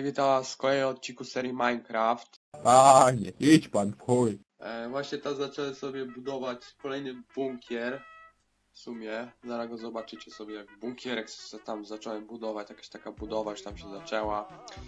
Witam w kolejnym odcinku serii Minecraft. A, nie idź pan w chuj. Właśnie tam zacząłem sobie budować kolejny bunkier. W sumie, zaraz go zobaczycie sobie jak bunkierek tam zacząłem budować, jakaś taka budowa już tam się zaczęła.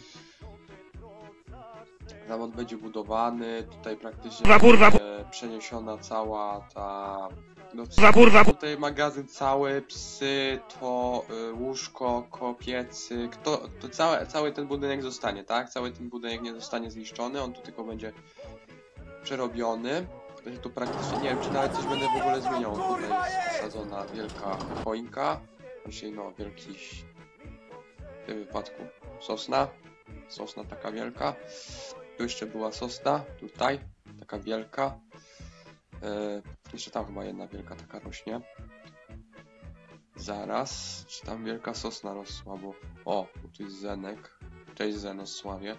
Zawód będzie budowany, tutaj praktycznie będzie przeniesiona cała ta... No, tutaj magazyn cały, psy, to łóżko, piecyk, to cały ten budynek zostanie, tak? Cały ten budynek nie zostanie zniszczony, on tu tylko będzie przerobiony. Będzie tu praktycznie, nie wiem czy nawet coś będę w ogóle zmieniał, tutaj jest posadzona wielka choinka, dzisiaj no wielki, w tym wypadku sosna taka wielka. Tu jeszcze była sosna, tutaj, taka wielka. Jeszcze tam chyba jedna wielka taka rośnie. Zaraz, czy tam wielka sosna rosła, bo... O, tu jest Zenek. Cześć Zenosławie.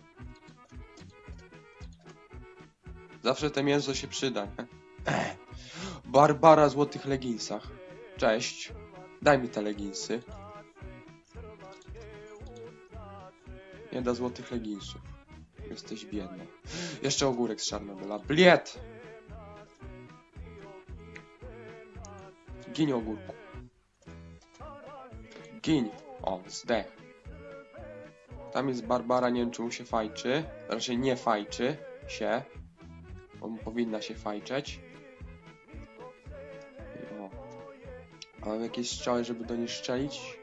Zawsze te mięso się przyda, nie? Barbara w złotych leginsach. Cześć. Daj mi te leginsy. Nie da złotych leginsów. Jesteś biedna. Jeszcze ogórek z Czarnobyla. Bliet! Giń ogórku. Giń. O, zdech. Tam jest Barbara, nie wiem czy mu się fajczy. Raczej nie fajczy się. Bo powinna się fajczeć. O. A mam jakieś strzały, żeby do niej strzelić?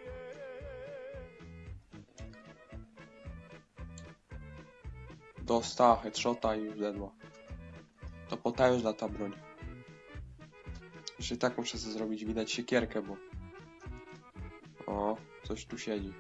Dostała headshota i już zedła. To potężna ta broń. Jeszcze tak muszę sobie zrobić, widać siekierkę, bo... O, coś tu siedzi.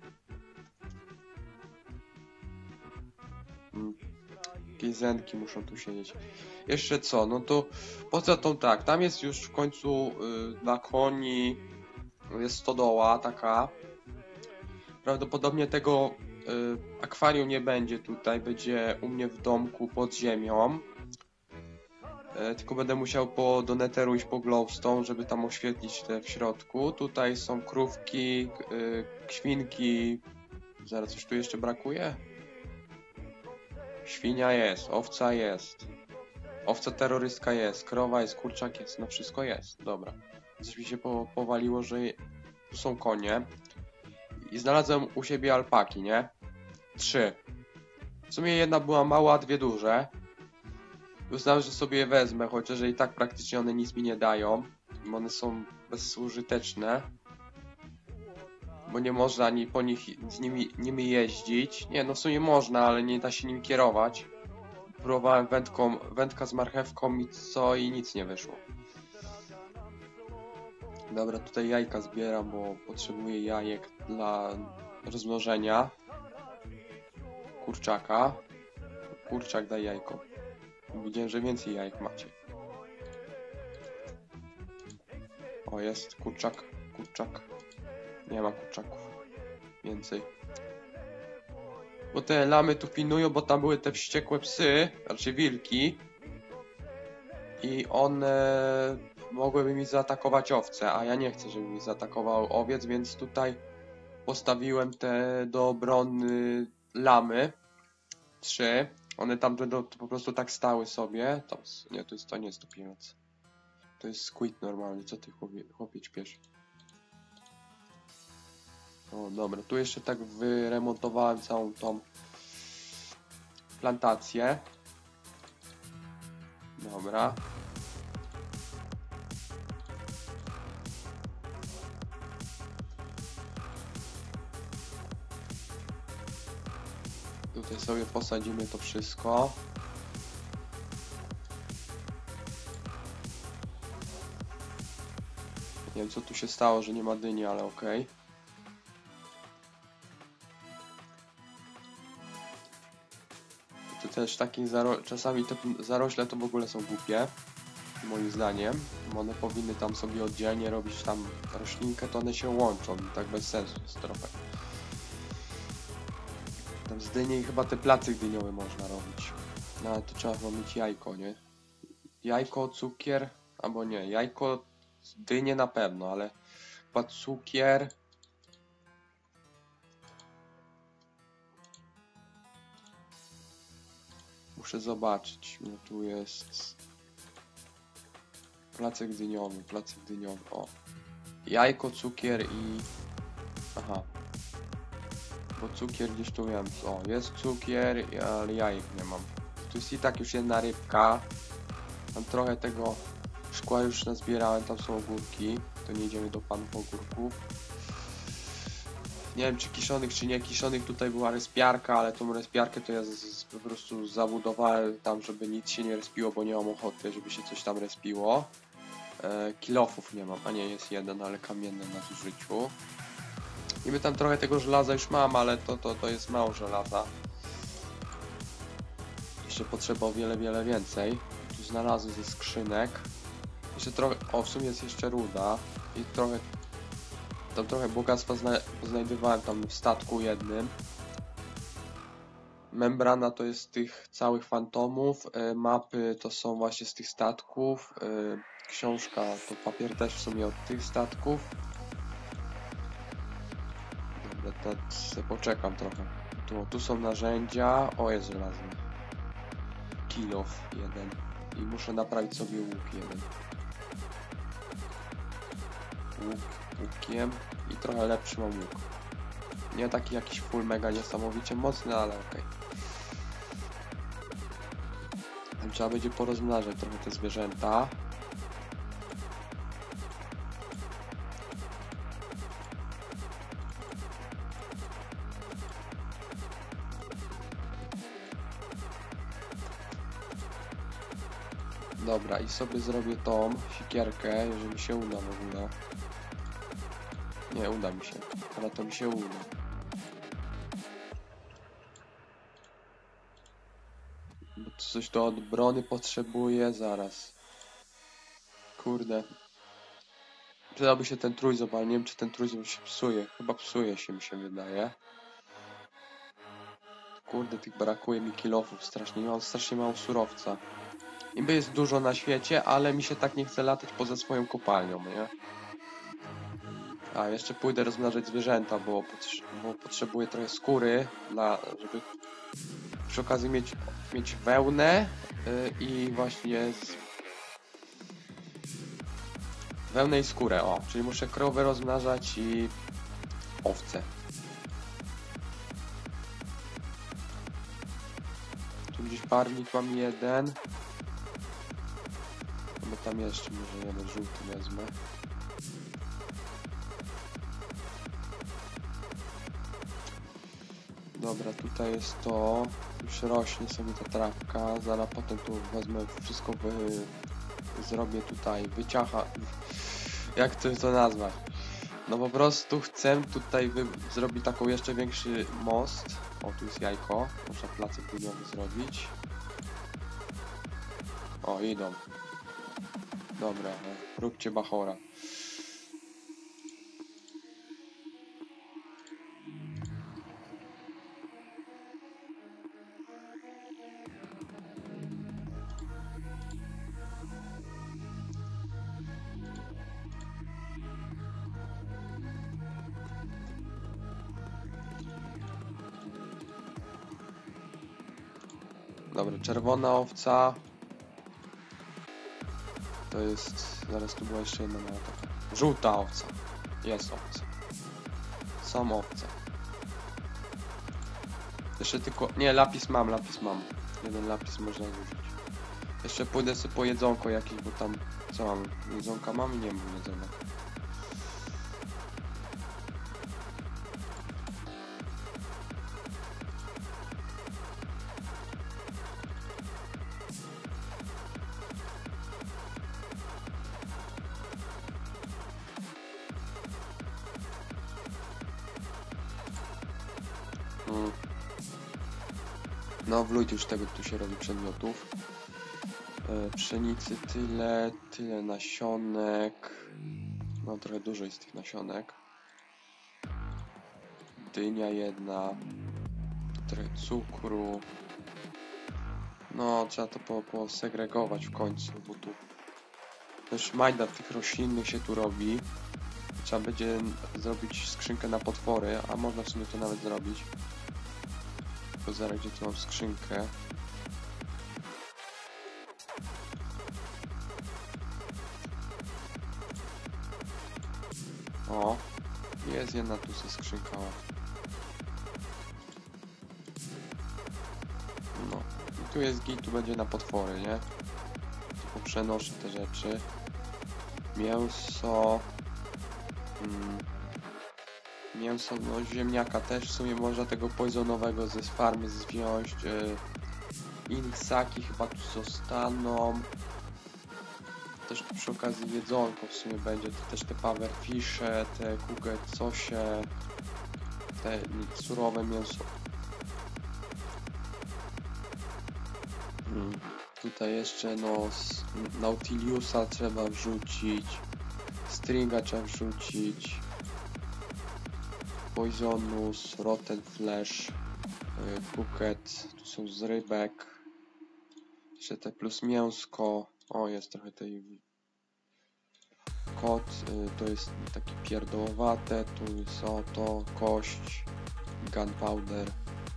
Jakieś zenki muszą tu siedzieć. Jeszcze co? No to poza tą tak, tam jest już w końcu dla koni jest stodoła taka. Prawdopodobnie tego akwarium nie będzie tutaj, będzie u mnie w domku pod ziemią. Tylko będę musiał do netheru iść po glowstone, żeby tam oświetlić te w środku. Tutaj są krówki, świnki. Zaraz coś tu jeszcze brakuje? Świnia jest, owca jest. Owca terrorystka jest, krowa jest, kurczak jest, no wszystko jest, dobra. Coś mi się powaliło, że tu są konie. I znalazłem u siebie alpaki, nie? 3. W sumie jedna była mała, 2 duże. Uznałem, że sobie je wezmę, chociaż i tak praktycznie one nic mi nie dają. One są bezużyteczne. Bo nie można ani po nich z nimi jeździć. Nie, no w sumie można, ale nie da się nim kierować. Próbowałem wędka z marchewką i nic nie wyszło. Dobra, tutaj jajka zbieram, bo potrzebuję jajek dla rozmnożenia kurczaka. Kurczak daj jajko. Widziałem, że więcej jajek macie. O, jest kurczak. Nie ma kurczaków. Więcej. Bo te lamy tu pilnują, bo tam były te wściekłe psy, znaczy wilki. I one mogłyby mi zaatakować owce, a ja nie chcę, żeby mi zaatakował owiec, więc tutaj postawiłem te do obrony lamy. 3. One tam będą po prostu tak stały sobie. Nie, to nie jest topieniec. To jest squid normalny. Co ty chłopie śpiesz? O, dobra. Tu jeszcze tak wyremontowałem całą tą plantację. Dobra. Tutaj sobie posadzimy to wszystko. Nie wiem co tu się stało, że nie ma dyni, ale okej. Tu też takich czasami te zarośle to w ogóle są głupie. Moim zdaniem. One powinny tam sobie oddzielnie robić tam roślinkę, to one się łączą. Tak bez sensu jest trochę. Tam z dyni chyba te placyk dyniowe można robić. No ale to trzeba chyba mieć jajko, nie? Jajko, cukier, albo nie, jajko, dynie na pewno, ale chyba cukier. Muszę zobaczyć. No tu jest... Placek dyniowy, o. Jajko, cukier i... Aha. Bo cukier gdzieś tu miałem. O, jest cukier, ale jajek nie mam. Tu jest i tak już jedna rybka. Tam trochę tego szkła już nazbierałem, tam są ogórki. To nie idziemy do panów ogórków. Nie wiem czy kiszonych, czy nie kiszonych. Tutaj była respiarka, ale tą respiarkę to ja po prostu zabudowałem tam, żeby nic się nie respiło, bo nie mam ochoty, żeby się coś tam respiło. Kilofów nie mam, a nie, jest jeden, ale kamienny na zużyciu. Niby tam trochę tego żelaza już mam, ale to jest mało żelaza. Jeszcze potrzeba o wiele więcej. Tu znalazłem ze skrzynek. Jeszcze trochę, o w sumie jest jeszcze ruda. I trochę bogactwa znajdowałem tam w statku jednym. Membrana to jest z tych całych fantomów. Mapy to są właśnie z tych statków. Książka to papier też w sumie od tych statków. Dobra, teraz poczekam trochę. Tu są narzędzia. O, jest żelazny. Kilof jeden. I muszę naprawić sobie łuk jeden. Łukiem. I trochę lepszy mam łuk. Nie taki jakiś full mega niesamowicie mocny, ale okej. Trzeba będzie porozmnażać trochę te zwierzęta. Dobra, i sobie zrobię tą siekierkę, jeżeli mi się uda w ogóle. Nie, uda mi się. Ale to mi się uda. Bo coś do obrony potrzebuję, zaraz. Kurde. Przydałby się ten trójząb, ale nie wiem czy ten trójząb się psuje. Chyba psuje się, mi się wydaje. Kurde, tych brakuje mi kilofów strasznie. Mam strasznie mało surowca. Niby jest dużo na świecie, ale mi się tak nie chce latać poza swoją kopalnią, nie? A, jeszcze pójdę rozmnażać zwierzęta, bo potrzebuję trochę skóry, żeby przy okazji mieć wełnę i właśnie wełnę i skórę, o. Czyli muszę krowy rozmnażać i owce. Tu gdzieś parnik mam jeden. Bo tam jeszcze może jeden żółty wezmę. Dobra, tutaj jest to. Już rośnie sobie ta trawka. Zaraz potem tu wezmę wszystko, zrobię tutaj wyciacha. Jak to nazwać? No po prostu chcę tutaj zrobić taką jeszcze większy most. O, tu jest jajko. Można placek dyniowy zrobić. O, idą. Dobra, róbcie bachora. Dobra, czerwona owca. To jest... Zaraz tu była jeszcze jedna mała taka. Żółta owca. Jest owca. Są owce. Jeszcze tylko... Nie, lapis mam. Jeden lapis można zużyć. Jeszcze pójdę sobie po jedzonko jakieś, bo tam... Co mam? Jedzonka mam i nie mam jedzonka. No, wlójcie już tego, tu się robi przedmiotów. Pszenicy tyle nasionek. No, trochę dużo jest tych nasionek. Dynia jedna. Trochę cukru. No, trzeba to posegregować w końcu, bo tu też majdat tych roślinnych się tu robi. Trzeba będzie zrobić skrzynkę na potwory, a można w sumie to nawet zrobić. Tylko zaraz, gdzie tu mam skrzynkę. O, jest jedna tu ze skrzynkała. No, i tu jest git, tu będzie na potwory, nie? Tu przenoszę te rzeczy. Mięso. Mięso, no ziemniaka też w sumie można tego poisonowego ze farmy wziąć. Inksaki chyba tu zostaną. Też tu przy okazji jedzonko w sumie będzie. To też te powerfishe, te kugel cosie, te surowe mięso. Tutaj jeszcze no Nautiliusa trzeba wrzucić. Stringa trzeba wrzucić. Poisonus, Rotten Flesh, Bucket, tu są z rybek. Jeszcze te plus mięsko. O, jest trochę tej kot, to jest takie pierdołowate, tu jest to, kość, gunpowder.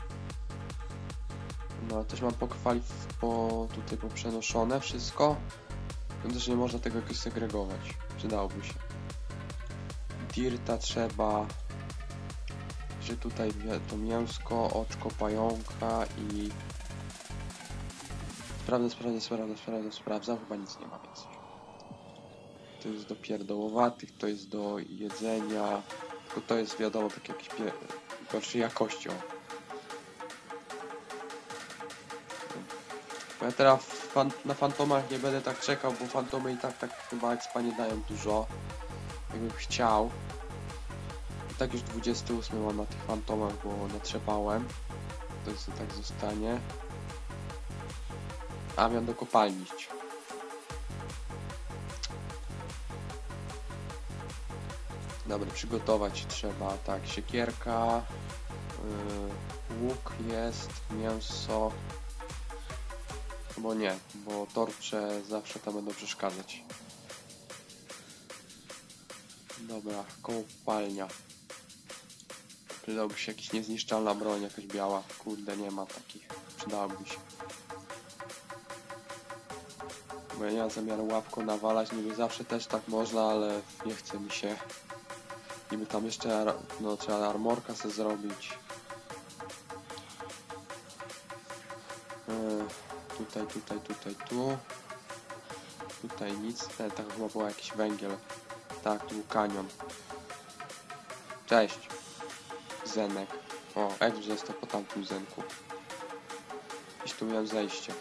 No, też mam tutaj poprzenoszone wszystko. Też nie można tego jakoś segregować. Przydałoby się. Dirta trzeba. Że tutaj to mięsko, oczko pająka i... Sprawdzam, chyba nic nie ma więcej. To jest do pierdołowatych, to jest do jedzenia. Tylko to jest wiadomo tak jakieś gorszej jakością. Ja teraz na fantomach nie będę tak czekał, bo fantomy i tak chyba expa nie dają dużo. Jakbym chciał. I tak już 28 mam na tych fantomach, bo natrzepałem. To jest tak zostanie. A miałem do kopalni iść. Dobra, przygotować trzeba. Tak, siekierka. Łuk jest, mięso. Bo nie, bo torcze zawsze tam będą przeszkadzać. Dobra, kopalnia. Przydałby się jakaś niezniszczalna broń, jakaś biała. Kurde, nie ma takich. Przydałaby się. Bo ja nie mam zamiaru łapką nawalać, niby zawsze też tak można, ale nie chce mi się. Niby tam jeszcze, no trzeba armorka sobie zrobić. Tu. Tutaj nic, tak chyba był jakiś węgiel. Tak, tu był kanion. Cześć. Zenek. O, F został po tamtym zenku. Gdzieś tu miałem zejście.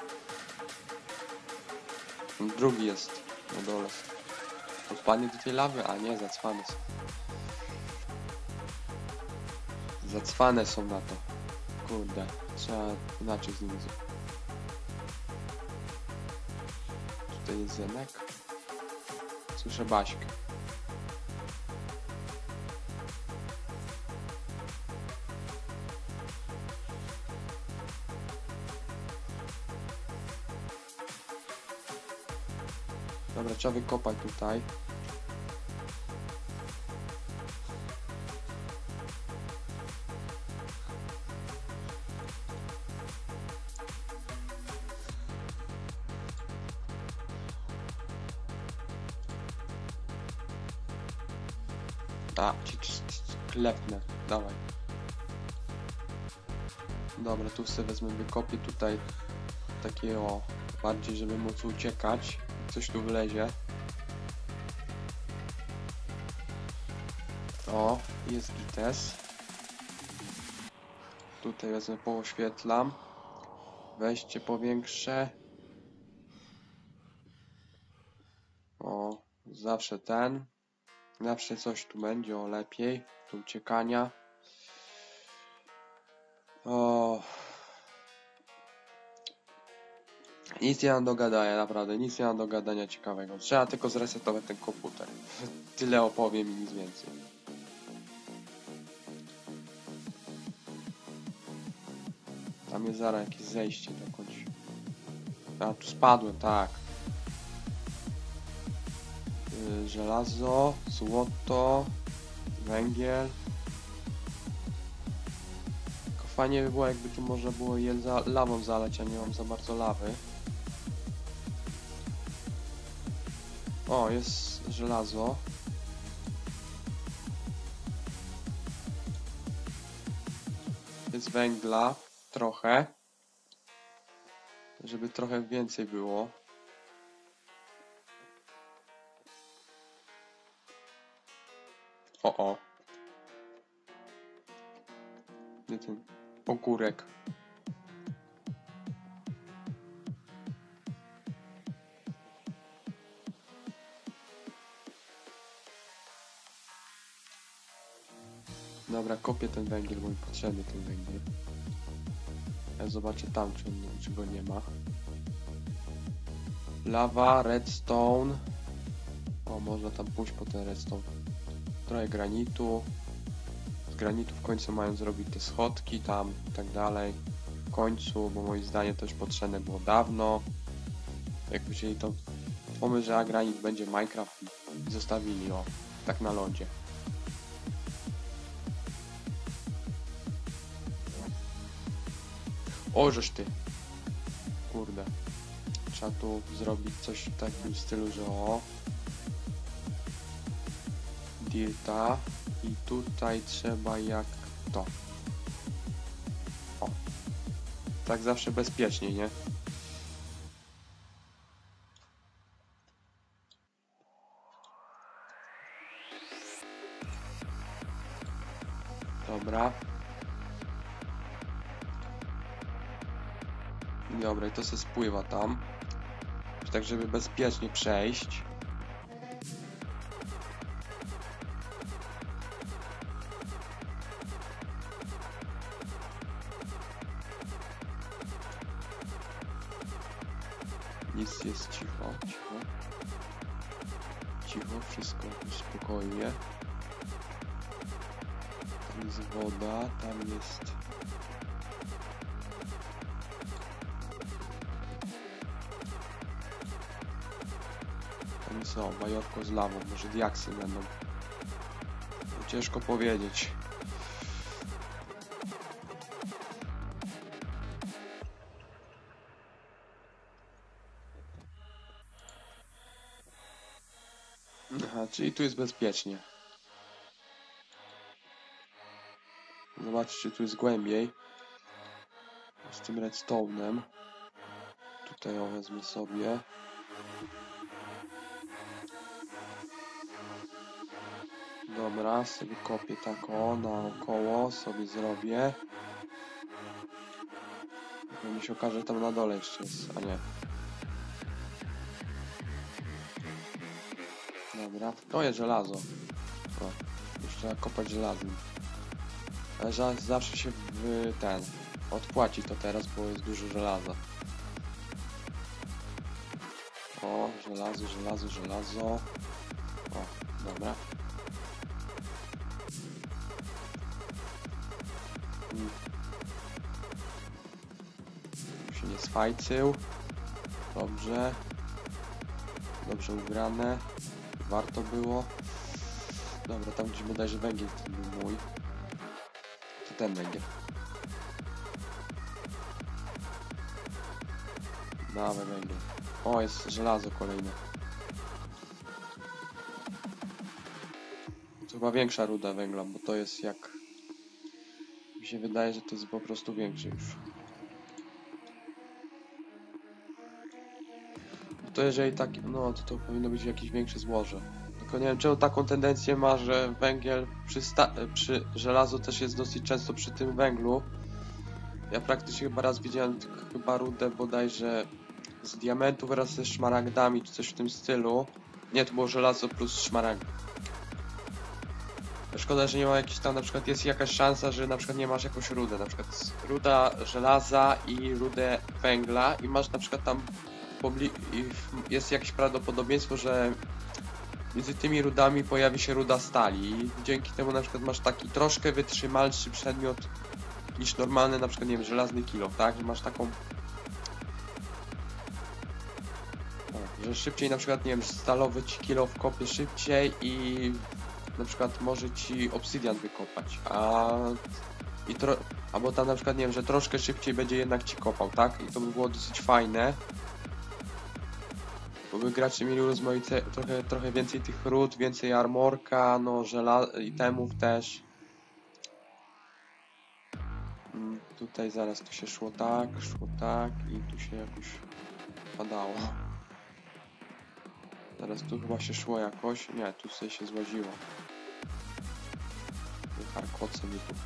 Drugi jest na dole. Odpadnie do tej lawy? A nie, zacwane są. Zacwane są na to. Kurde, trzeba inaczej z nimi. Tutaj jest zenek. Słyszę Baśkę. Dobra, trzeba wykopać tutaj. A, ci klepnę. Dawaj. Dobra, tu sobie wezmę, wykopię tutaj takiego bardziej, żeby móc uciekać. Coś tu wlezie. O, jest gites. Tutaj wezmę, pooświetlam. Weźcie, powiększę. O, zawsze ten. Zawsze coś tu będzie, o lepiej. Tu uciekania. O. Nic nie mam do gadania, naprawdę. Nic nie mam do gadania ciekawego. Trzeba tylko zresetować ten komputer. Tyle opowiem i nic więcej. Tam jest zaraz jakieś zejście dokądś. A, tu spadłem, tak. Żelazo, złoto, węgiel. Tylko fajnie by było, jakby tu można było je lawą zalać, a nie mam za bardzo lawy. O, jest żelazo. jest węgla trochę, żeby trochę więcej było. O. Nie ten ogórek. Dobra, kopię ten węgiel, bo mi potrzebny ten węgiel. Ja zobaczę tam, czy go nie ma. Lawa, redstone. O, można tam pójść po ten redstone. Trochę granitu. Z granitu w końcu mają zrobić te schodki tam i tak dalej. W końcu, bo moim zdaniem to już potrzebne było dawno. Jak wzięli to pomysł, że granit będzie Minecraft i zostawili, o, tak na lądzie. O, żeż ty. Kurde. Trzeba tu zrobić coś w takim stylu, że o. Dirta. I tutaj trzeba jak to. O. Tak zawsze bezpieczniej, nie? Dobra. Dobra, i to se spływa tam. Tak, żeby bezpiecznie przejść. Nic, jest cicho, cicho. Cicho, wszystko spokojnie. Tam jest woda, tam jest... Tam co, bajorko z lawą, może diaksy będą. Ciężko powiedzieć. Aha, czyli tu jest bezpiecznie. Zobaczcie, czy tu jest głębiej. Z tym redstone'em. Tutaj ją wezmę sobie. Dobra, sobie kopię tak o, naokoło sobie zrobię. Bo mi się okaże, że tam na dole jeszcze jest, a nie. Dobra, o jest żelazo. O, już trzeba kopać żelazem. Ale zawsze się odpłaci to teraz, bo jest dużo żelaza. O, żelazo, żelazo, żelazo. O, dobra. Się nie sfajcył. Dobrze. Dobrze ubrane. Warto było. Dobra, tam gdzie bodajże węgiel ten był mój. To ten węgiel. Dawaj węgiel. O, jest żelazo kolejne. To chyba większa ruda węgla, bo to jest jak... Mi się wydaje, że to jest po prostu większe już. To jeżeli tak, no to powinno być jakieś większe złoże. Tylko nie wiem czemu taką tendencję ma, że węgiel przy żelazo też jest dosyć często przy tym węglu. Ja praktycznie chyba raz widziałem chyba rudę bodajże z diamentu wraz ze szmaragdami czy coś w tym stylu. Nie, to było żelazo plus szmaragd. Szkoda, że nie ma jakiś tam, na przykład jest jakaś szansa, że na przykład nie masz jakąś rudę, na przykład ruda żelaza i rudę węgla i masz na przykład tam jest jakieś prawdopodobieństwo, że między tymi rudami pojawi się ruda stali i dzięki temu na przykład masz taki troszkę wytrzymalszy przedmiot niż normalny, na przykład nie wiem, żelazny kilo, tak? Że masz taką... O, że szybciej na przykład, nie wiem, stalowy ci kilo wkopie szybciej i na przykład może ci obsydian wykopać, albo tam na przykład, nie wiem, że troszkę szybciej będzie jednak ci kopał, tak? I to by było dosyć fajne. Bo by gracze mieli rozmaite, trochę więcej tych ród, więcej armorka, no itemów też. Tutaj zaraz tu się szło tak i tu się jakoś padało. Teraz tu chyba się szło jakoś. Nie, tu sobie się złaziło. Harkoce mi tu.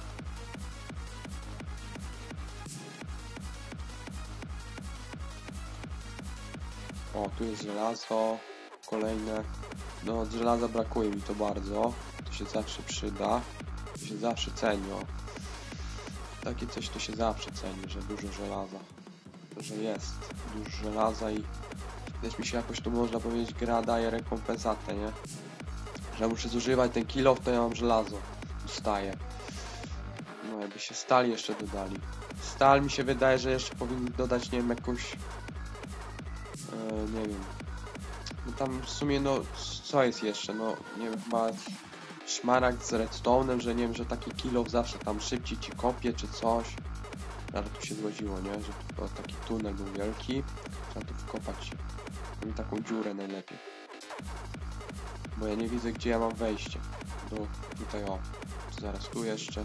O, tu jest żelazo. Kolejne. No, od żelaza brakuje mi to bardzo. To się zawsze przyda. To się zawsze ceni, o. Takie coś to się zawsze ceni, że dużo żelaza. Że jest dużo żelaza i też mi się jakoś tu, można powiedzieć, gra daje rekompensatę, nie? Że muszę zużywać ten kilof, to ja mam żelazo. Dostaję. No, jakby się stal jeszcze dodali. Stal mi się wydaje, że jeszcze powinni dodać, nie wiem, jakąś... nie wiem. No tam w sumie, no, co jest jeszcze? No, nie wiem, chyba szmaragd z redstone'em, że nie wiem, że taki kilof zawsze tam szybciej ci kopie, czy coś. Ale tu się złaziło, nie? Że tu taki tunel był wielki. Trzeba tu wkopać się. I taką dziurę najlepiej. Bo ja nie widzę, gdzie ja mam wejście. Do tutaj, o. Zaraz tu jeszcze.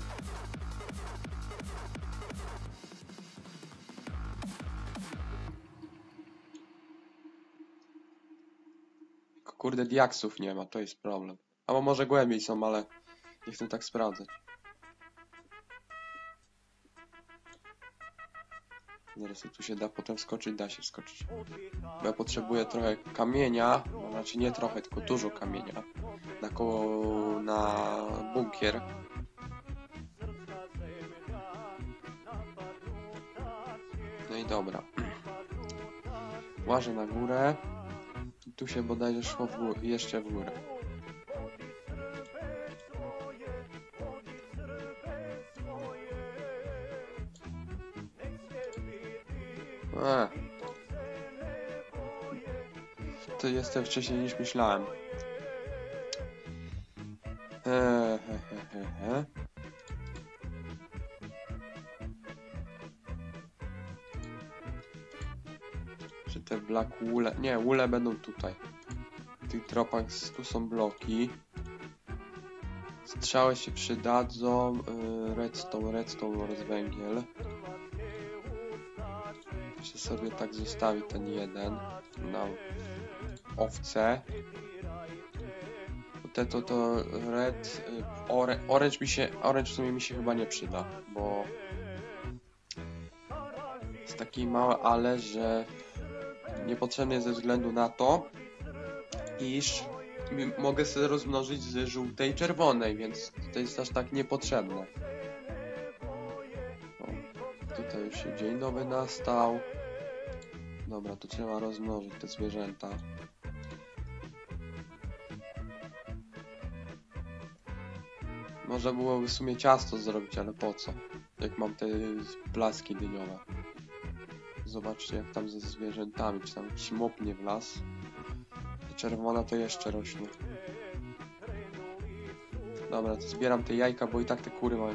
Tylko kurde diaksów nie ma, to jest problem. Albo może głębiej są, ale nie chcę tak sprawdzać. Zaraz tu się da potem wskoczyć, da się wskoczyć. Bo ja potrzebuję trochę kamienia, no, znaczy nie trochę, tylko dużo kamienia. Na bunkier. No i dobra. Łażę na górę. I tu się bodajże szło jeszcze w górę. To jestem wcześniej niż myślałem. Czy te black woole... Nie, woole będą tutaj. W tych dropach tu są bloki. Strzały się przydadzą. Redstone oraz węgiel. Jeszcze sobie tak zostawi ten jeden na owce. To red, orange w sumie mi się chyba nie przyda, bo jest taki mały ale, że niepotrzebny ze względu na to, iż mogę sobie rozmnożyć z żółtej i czerwonej, więc to jest aż tak niepotrzebne. O, tutaj już się dzień nowy nastał. Dobra, to trzeba rozmnożyć te zwierzęta. Można byłoby w sumie ciasto zrobić, ale po co? Jak mam te blaski dyniowe. Zobaczcie, jak tam ze zwierzętami, czy tam jakiś mop nie wlazł. Czerwona to jeszcze rośnie. Dobra, to zbieram te jajka, bo i tak te kury mają.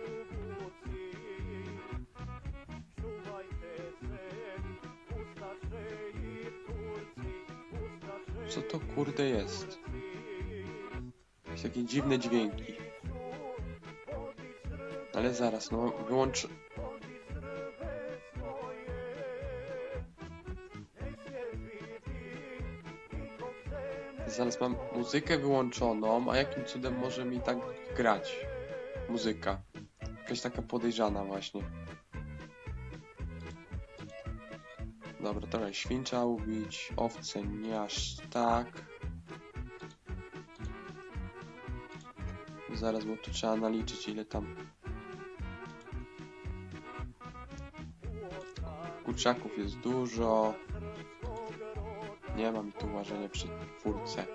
Co to kurde jest? Jakieś takie dziwne dźwięki. Ale zaraz, no wyłącz... Zaraz mam muzykę wyłączoną, a jakim cudem może mi tak grać muzyka? Jakaś taka podejrzana właśnie. Dobra, trochę świncza ubić, owce nie aż tak. Zaraz, bo tu trzeba naliczyć, ile tam kurczaków jest dużo. Nie ma mi tu łażenia przy furce.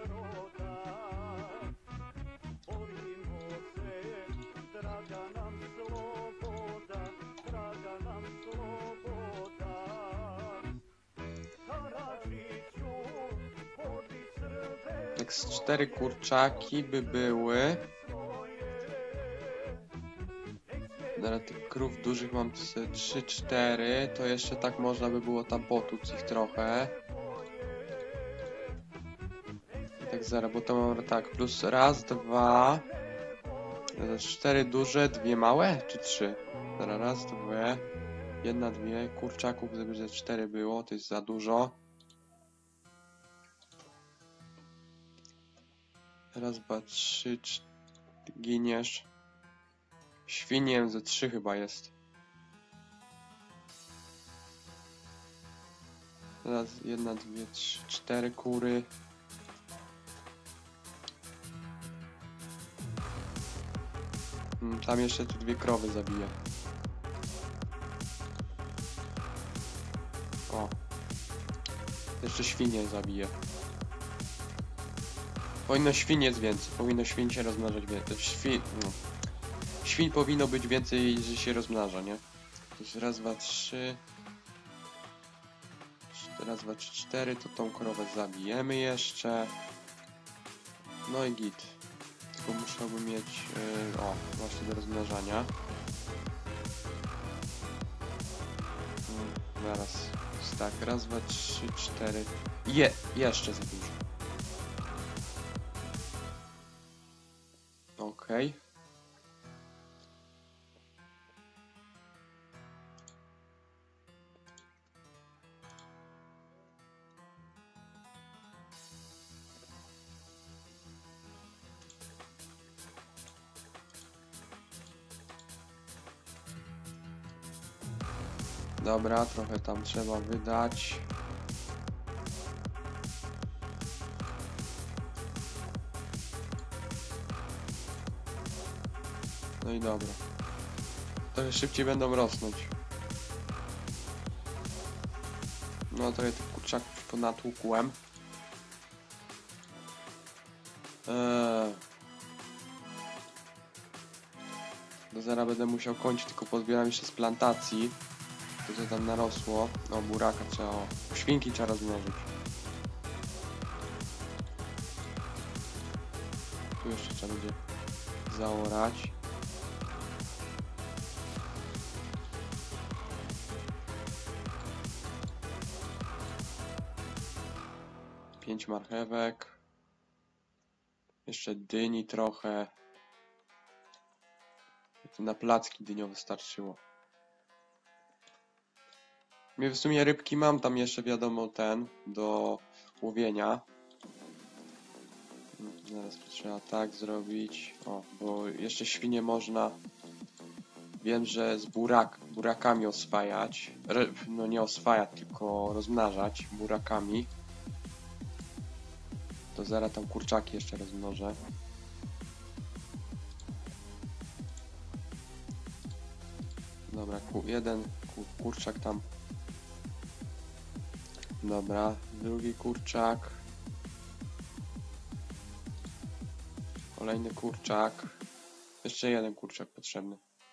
Tak z 4 kurczaki by były. Teraz tych krów dużych mam 3-4, to jeszcze tak można by było tam potłuc ich trochę. I tak zaraz, bo to mam tak, plus raz, dwa, Teraz 4 duże, 2 małe, czy 3? Teraz raz, 2, 1, 2, kurczaków, żeby ze 4 było, to jest za dużo. Raz, 2, 3, giniesz. Świniem ze 3 chyba jest. Teraz 1, 2, 3, 4 kury. Tam jeszcze tu 2 krowy zabiję. O. Jeszcze świnie zabiję. Powinno świniec więcej. Powinno świń się rozmnażać więcej. Świń powinno być więcej, że się rozmnaża, nie? To jest raz, 2, 3. Raz, 2, 3, 4. To tą krowę zabijemy jeszcze. No i git. Tylko musiałbym mieć... o, właśnie do rozmnażania. Zaraz. Tak, raz, 2, 3, 4. Jeszcze za dużo. Okej. Dobra, trochę tam trzeba wydać. No i dobra. Trochę szybciej będą rosnąć. No trochę tych kurczaków ponatłukłem. Do zaraz będę musiał kończyć, tylko pozbieram jeszcze z plantacji. To co tam narosło. O, buraka trzeba... O, świnki trzeba rozmnożyć. Tu jeszcze trzeba będzie zaorać. Pięć marchewek. Jeszcze dyni trochę. To na placki dyniowe wystarczyło. W sumie rybki mam tam jeszcze, wiadomo, do łowienia. Zaraz to trzeba tak zrobić. O, bo jeszcze świnie można... Wiem, że z burakami oswajać. No nie oswajać, tylko rozmnażać burakami. To zaraz tam kurczaki jeszcze rozmnożę. Dobra, jeden kurczak tam. Dobra, drugi kurczak. Kolejny kurczak. Jeszcze jeden kurczak potrzebny.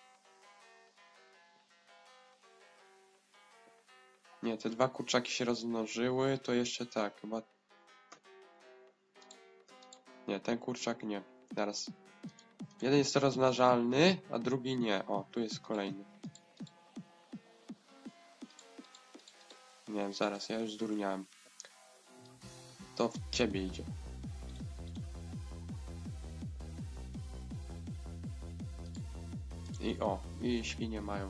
Nie, te 2 kurczaki się rozmnożyły, to jeszcze tak, chyba... Nie, ten kurczak nie. Zaraz. Jeden jest rozmnażalny, a drugi nie. O, tu jest kolejny. Nie wiem, zaraz, ja już zdurniałem. To w ciebie idzie. I świnie mają.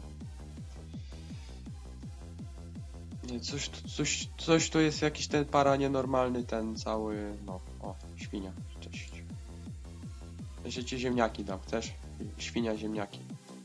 Nie, coś tu jest jakiś ten para nienormalny, ten cały, no, o, świnia, cześć. Jeszcze ci ziemniaki dam, chcesz? Świnia, ziemniaki.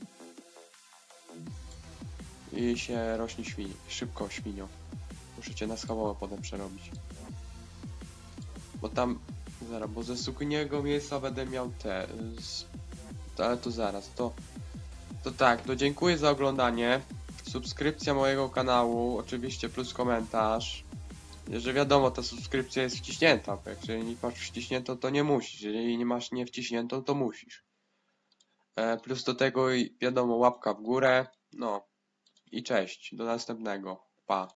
I się rośnie szybko świnią. Muszę cię na schabowe potem przerobić. Bo tam, zaraz, bo ze sukniego mięsa będę miał ale to zaraz, to tak, to dziękuję za oglądanie. Subskrypcja mojego kanału, oczywiście plus komentarz. Że wiadomo, ta subskrypcja jest wciśnięta, bo jak jeżeli nie masz wciśniętą, to nie musisz. Jeżeli nie masz nie wciśniętą, to musisz. Plus do tego wiadomo, łapka w górę. No i cześć, do następnego. Pa.